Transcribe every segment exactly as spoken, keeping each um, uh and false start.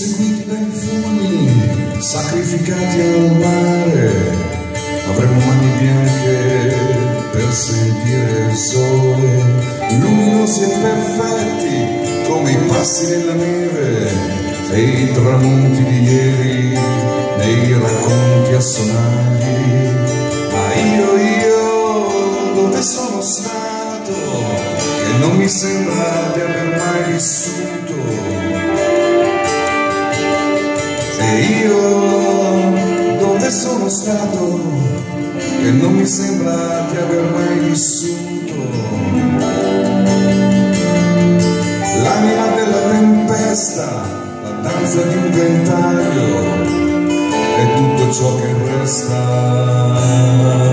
seguiti dai fulmini, sacrificati al mare, avremo mani bianche per sentire il sole, luminosi e perfetti come i passi nella neve e i tramonti di ieri nei racconti a sonagli. Ma io, io, dove sono stato? Che non mi sembra di aver mai vissuto. E io, dove sono stato? Che non mi sembra di aver mai vissuto. L'anima della tempesta, la danza di un ventaglio e tutto ciò che resta.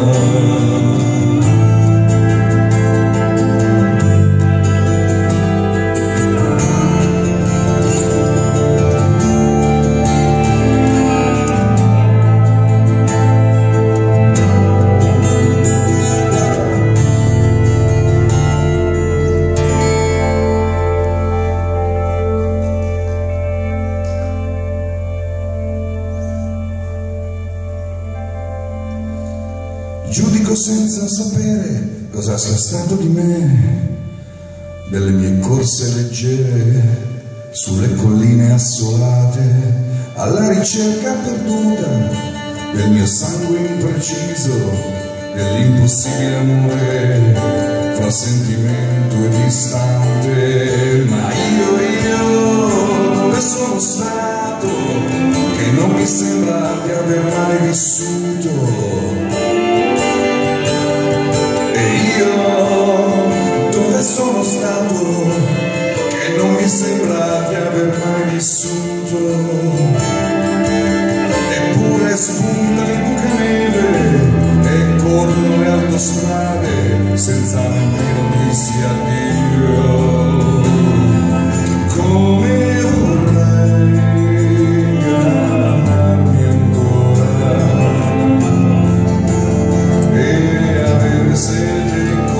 Giudico senza sapere cosa sia stato di me, delle mie corse leggere sulle colline assolate, alla ricerca perduta del mio sangue impreciso, dell'impossibile amore fra sentimento e distante. Ma io, io, dove sono stato? Che non mi sembra di aver mai vissuto. Sono stato che non mi sembra di aver mai vissuto. Eppure spunta il bucaneve e corrono le autostrade senza nemmeno dirsi addio. Come vorrei amarmi ancora e avere sete.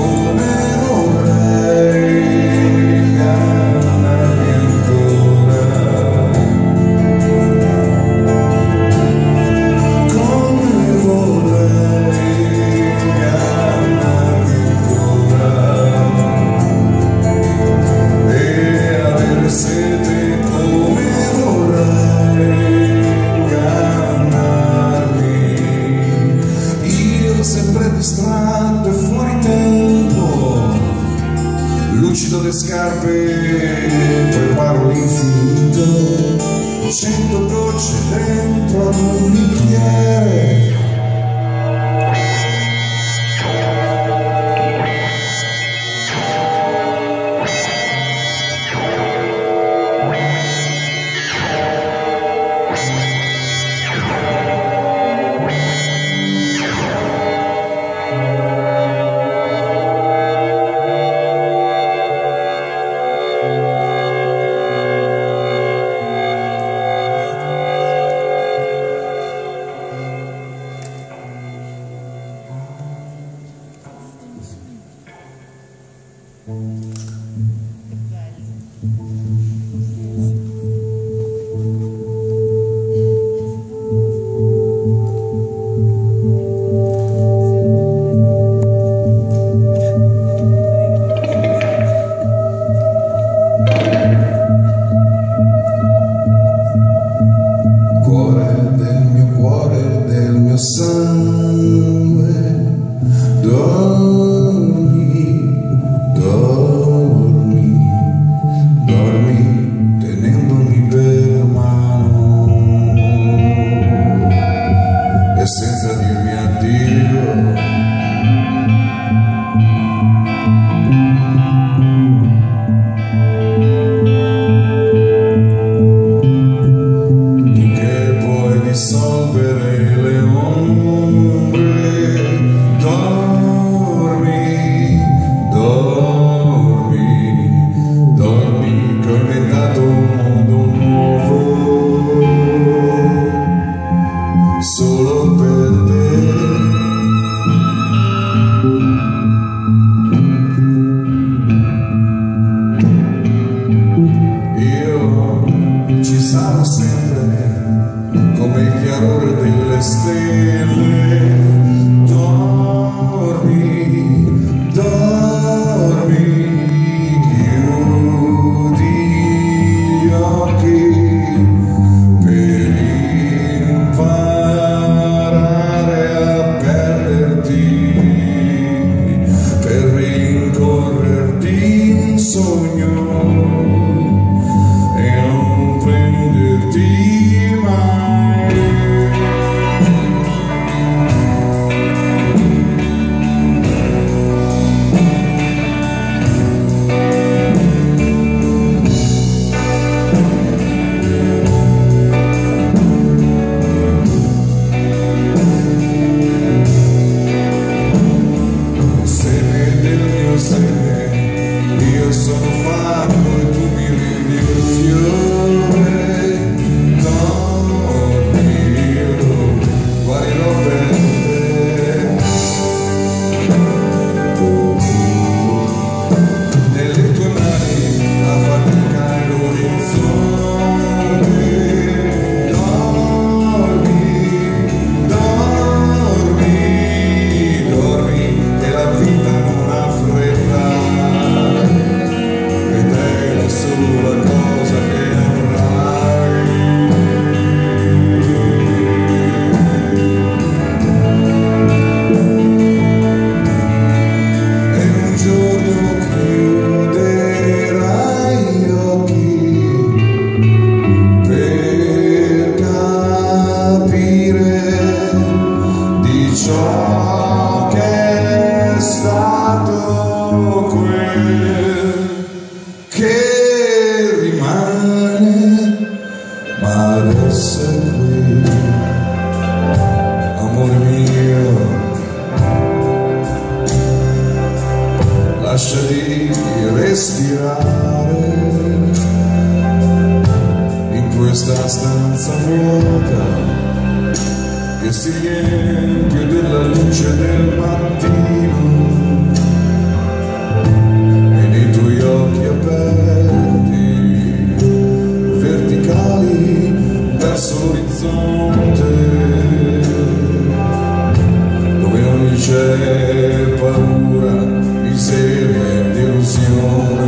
Distratto e fuori tempo, lucido le scarpe, preparo l'infinito, cento gocce dentro ad un bicchiere. chiarore delle stelle. Dormi, dormi, chiudi gli occhi per imparare a perderti, per rincorrerti in sogno e non prenderti mai. Seme del mio seme, io sono fatto e tu mi rendi un fiore. Dormi, io guarirò per te. Nelle tue mani la fatica e l'orizzonte. Dormi, dormi, dormi, che la vita non ha fretta ed è la sola cosa che avrai. E un giorno chiuderai gli occhi per capire di ciò che è stato quel che rimane, ma adesso è qui, amore mio. Lasciati respirare in questa stanza vuota che si riempie della luce del mattino e nei tuoi occhi aperti, verticali verso l'orizzonte, dove non c'è paura, miseria e delusione.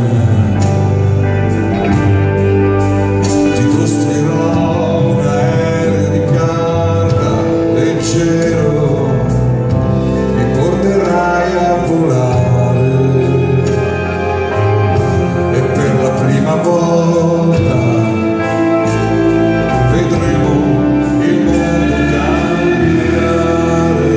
Ti costruirò un aereo di carta leggero, mi porterai a volare e per la prima volta vedremo il mondo cambiare.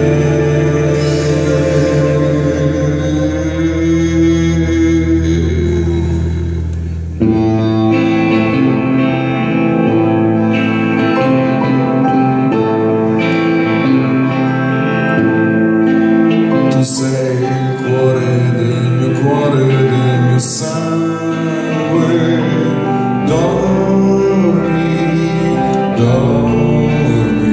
Tu sei il cuore del mio cuore, del mio sangue. Dormi, dormi.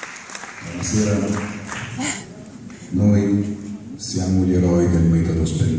Buonasera, noi siamo gli eroi del metodo sperimentale.